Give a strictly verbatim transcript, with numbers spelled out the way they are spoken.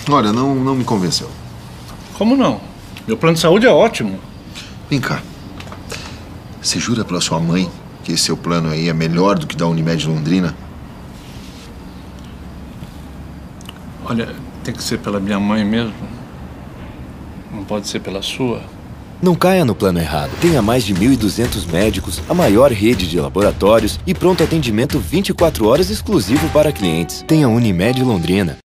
Olha, não, não me convenceu. Como não? Meu plano de saúde é ótimo. Vem cá. Você jura pela sua mãe que esse seu plano aí é melhor do que da Unimed Londrina? Olha, tem que ser pela minha mãe mesmo. Não pode ser pela sua. Não caia no plano errado. Tenha mais de mil e duzentos médicos, a maior rede de laboratórios e pronto atendimento vinte e quatro horas exclusivo para clientes. Tenha Unimed Londrina.